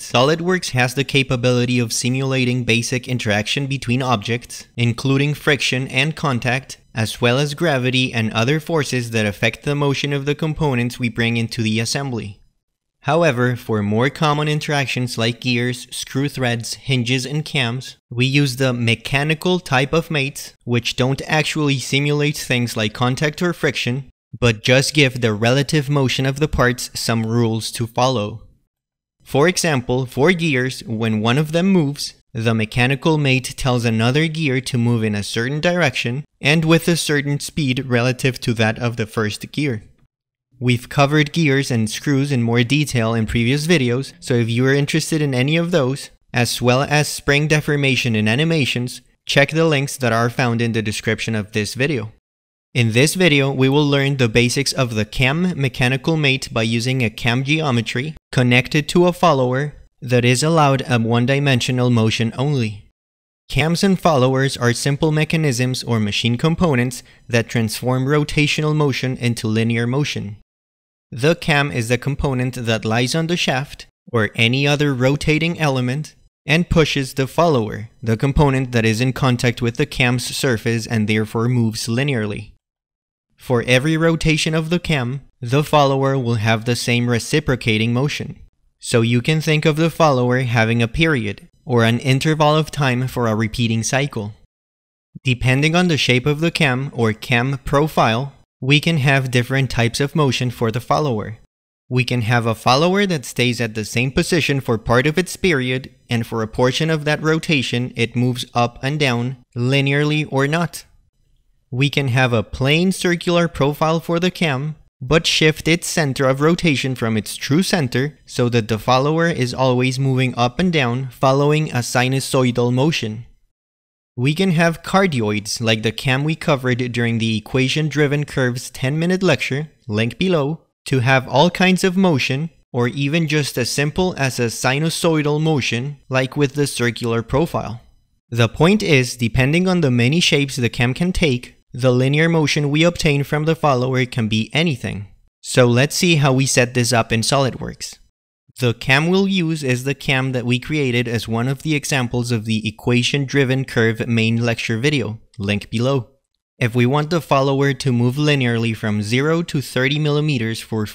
SolidWorks has the capability of simulating basic interaction between objects, including friction and contact, as well as gravity and other forces that affect the motion of the components we bring into the assembly. However, for more common interactions like gears, screw threads, hinges, and cams, we use the mechanical type of mates, which don't actually simulate things like contact or friction, but just give the relative motion of the parts some rules to follow. For example, for gears, when one of them moves, the mechanical mate tells another gear to move in a certain direction and with a certain speed relative to that of the first gear. We've covered gears and screws in more detail in previous videos, so if you are interested in any of those, as well as spring deformation and animations, check the links that are found in the description of this video. In this video, we will learn the basics of the cam mechanical mate by using a cam geometry connected to a follower that is allowed a one-dimensional motion only. Cams and followers are simple mechanisms or machine components that transform rotational motion into linear motion. The cam is the component that lies on the shaft, or any other rotating element, and pushes the follower, the component that is in contact with the cam's surface and therefore moves linearly. For every rotation of the cam, the follower will have the same reciprocating motion. So you can think of the follower having a period, or an interval of time for a repeating cycle. Depending on the shape of the cam or cam profile, we can have different types of motion for the follower. We can have a follower that stays at the same position for part of its period, and for a portion of that rotation it moves up and down, linearly or not. We can have a plain circular profile for the cam, but shift its center of rotation from its true center so that the follower is always moving up and down, following a sinusoidal motion. We can have cardioids like the cam we covered during the equation-driven curves 10-minute lecture, link below, to have all kinds of motion, or even just as simple as a sinusoidal motion like with the circular profile. The point is, depending on the many shapes the cam can take, the linear motion we obtain from the follower can be anything. So let's see how we set this up in SolidWorks. The cam we'll use is the cam that we created as one of the examples of the equation-driven curve main lecture video, link below. If we want the follower to move linearly from 0 to 30 mm for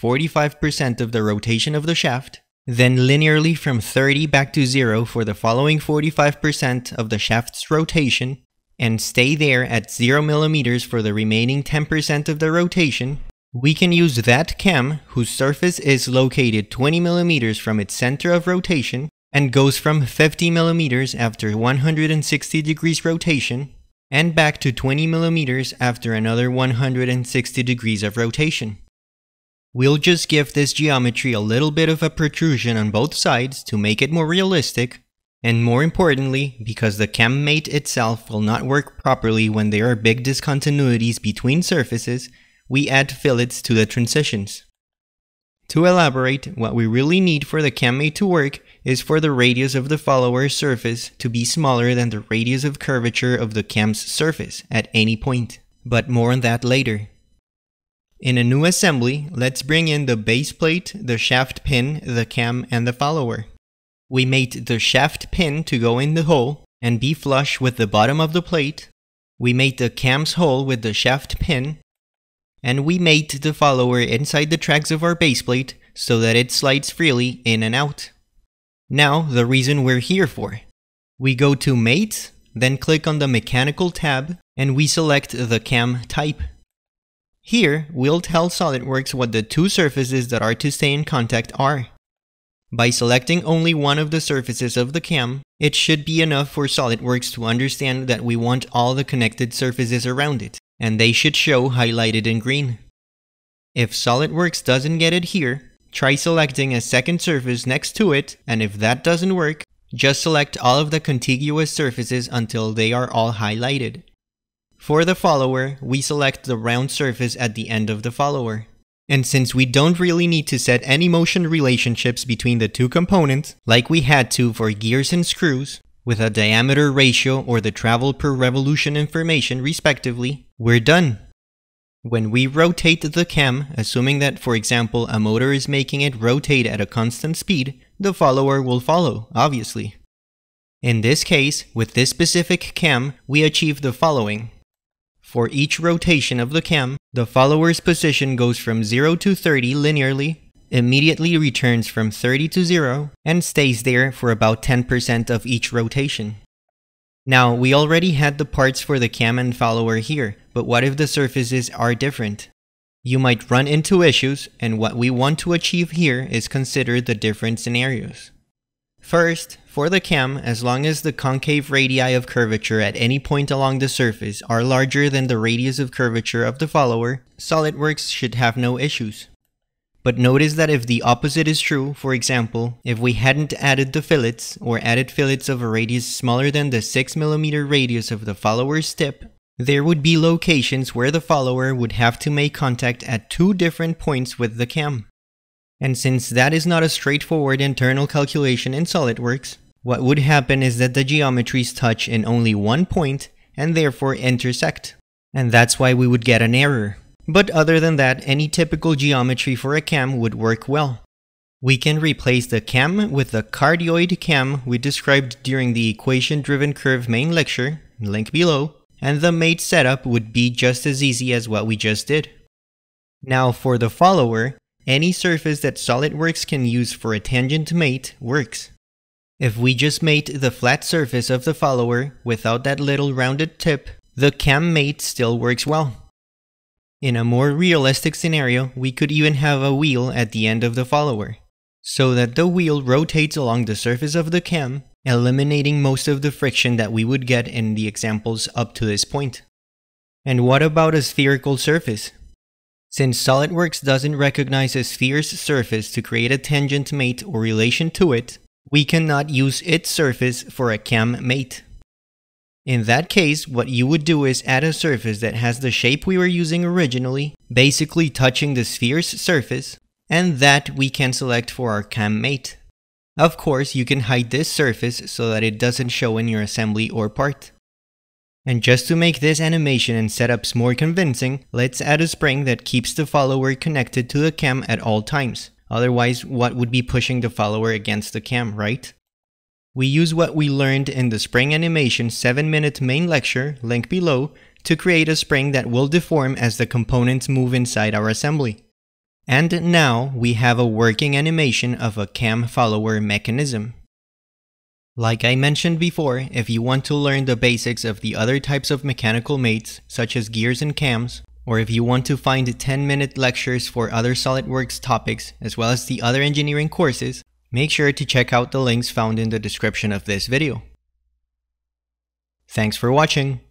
45% of the rotation of the shaft, then linearly from 30 back to 0 for the following 45% of the shaft's rotation, and stay there at 0 mm for the remaining 10% of the rotation, we can use that cam whose surface is located 20 mm from its center of rotation and goes from 50 mm after 160 degrees rotation and back to 20 mm after another 160 degrees of rotation. We'll just give this geometry a little bit of a protrusion on both sides to make it more realistic, and more importantly, because the cam mate itself will not work properly when there are big discontinuities between surfaces, we add fillets to the transitions. To elaborate, what we really need for the cam mate to work is for the radius of the follower's surface to be smaller than the radius of curvature of the cam's surface at any point, but more on that later. In a new assembly, let's bring in the base plate, the shaft pin, the cam, and the follower. We mate the shaft pin to go in the hole and be flush with the bottom of the plate. We mate the cam's hole with the shaft pin, and we mate the follower inside the tracks of our base plate so that it slides freely in and out. Now, the reason we're here for. We go to Mate, then click on the Mechanical tab, and we select the cam type. Here, we'll tell SolidWorks what the two surfaces that are to stay in contact are. By selecting only one of the surfaces of the cam, it should be enough for SolidWorks to understand that we want all the connected surfaces around it, and they should show highlighted in green. If SolidWorks doesn't get it here, try selecting a second surface next to it, and if that doesn't work, just select all of the contiguous surfaces until they are all highlighted. For the follower, we select the round surface at the end of the follower. And since we don't really need to set any motion relationships between the two components, like we had to for gears and screws, with a diameter ratio or the travel per revolution information respectively, we're done. When we rotate the cam, assuming that, for example, a motor is making it rotate at a constant speed, the follower will follow, obviously. In this case, with this specific cam, we achieve the following. For each rotation of the cam, the follower's position goes from 0 to 30 linearly, immediately returns from 30 to 0, and stays there for about 10% of each rotation. Now, we already had the parts for the cam and follower here, but what if the surfaces are different? You might run into issues, and what we want to achieve here is consider the different scenarios. First, for the cam, as long as the concave radii of curvature at any point along the surface are larger than the radius of curvature of the follower, SolidWorks should have no issues. But notice that if the opposite is true, for example, if we hadn't added the fillets, or added fillets of a radius smaller than the 6mm radius of the follower's tip, there would be locations where the follower would have to make contact at two different points with the cam. And since that is not a straightforward internal calculation in SolidWorks, what would happen is that the geometries touch in only one point and therefore intersect. And that's why we would get an error. But other than that, any typical geometry for a cam would work well. We can replace the cam with the cardioid cam we described during the equation-driven curve main lecture, link below, and the mate setup would be just as easy as what we just did. Now for the follower, any surface that SolidWorks can use for a tangent mate works. If we just mate the flat surface of the follower without that little rounded tip, the cam mate still works well. In a more realistic scenario, we could even have a wheel at the end of the follower, so that the wheel rotates along the surface of the cam, eliminating most of the friction that we would get in the examples up to this point. And what about a spherical surface? Since SolidWorks doesn't recognize a sphere's surface to create a tangent mate or relation to it, we cannot use its surface for a cam mate. In that case, what you would do is add a surface that has the shape we were using originally, basically touching the sphere's surface, and that we can select for our cam mate. Of course, you can hide this surface so that it doesn't show in your assembly or part. And just to make this animation and setups more convincing, let's add a spring that keeps the follower connected to the cam at all times. Otherwise, what would be pushing the follower against the cam, right? We use what we learned in the spring animation 7-minute main lecture, link below, to create a spring that will deform as the components move inside our assembly. And now we have a working animation of a cam follower mechanism. Like I mentioned before, if you want to learn the basics of the other types of mechanical mates, such as gears and cams, or if you want to find 10-minute lectures for other SolidWorks topics, as well as the other engineering courses, make sure to check out the links found in the description of this video. Thanks for watching!